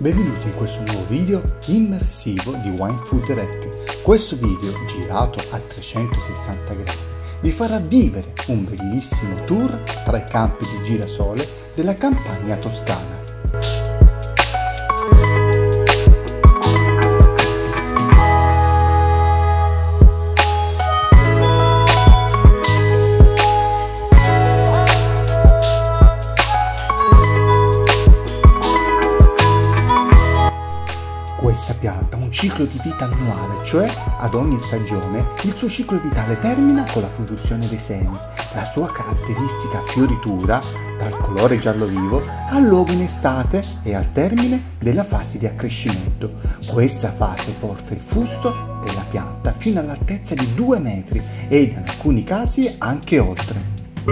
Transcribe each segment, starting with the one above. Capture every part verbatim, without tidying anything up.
Benvenuti in questo nuovo video immersivo di Wine Food Rec. Questo video, girato a trecentosessanta gradi, vi farà vivere un bellissimo tour tra i campi di girasole della campagna toscana. Questa pianta ha un ciclo di vita annuale, cioè ad ogni stagione il suo ciclo vitale termina con la produzione dei semi. La sua caratteristica fioritura, dal colore giallo vivo, ha luogo in estate e al termine della fase di accrescimento. Questa fase porta il fusto della pianta fino all'altezza di due metri e in alcuni casi anche oltre.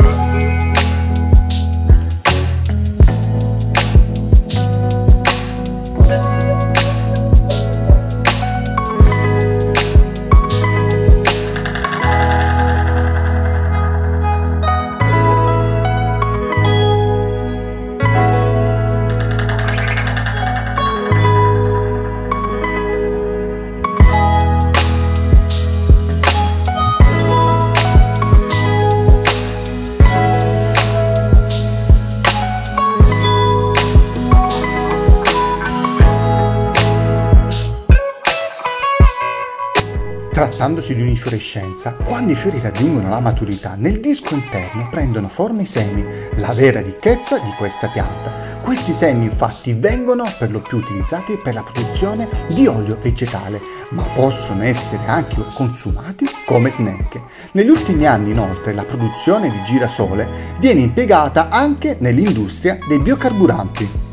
Trattandosi di un'infiorescenza, quando i fiori raggiungono la maturità, nel disco interno prendono forma i semi, la vera ricchezza di questa pianta. Questi semi infatti vengono per lo più utilizzati per la produzione di olio vegetale, ma possono essere anche consumati come snack. Negli ultimi anni inoltre la produzione di girasole viene impiegata anche nell'industria dei biocarburanti.